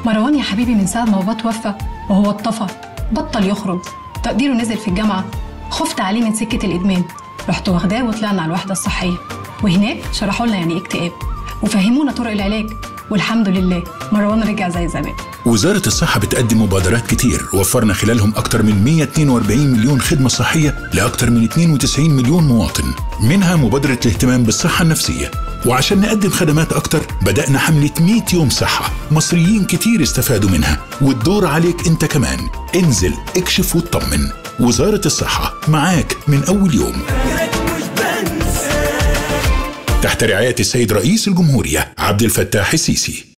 مروان يا حبيبي من ساعة ما بابا توفى وهو اتطفى، بطل يخرج، تقديره نزل في الجامعة، خفت عليه من سكة الإدمان، رحت واخداه وطلعنا على الوحدة الصحية، وهناك شرحوا لنا يعني اكتئاب وفهمونا طرق العلاج، والحمد لله مروان رجع زي زمان. وزارة الصحة بتقدم مبادرات كتير وفرنا خلالهم أكتر من 142 مليون خدمة صحية لأكتر من 92 مليون مواطن، منها مبادرة الاهتمام بالصحة النفسية. وعشان نقدم خدمات أكتر بدأنا حملة 100 يوم صحة، مصريين كتير استفادوا منها، والدور عليك أنت كمان. انزل اكشف واطمن، وزارة الصحة معاك من أول يوم. تحت رعاية السيد رئيس الجمهورية عبد الفتاح السيسي.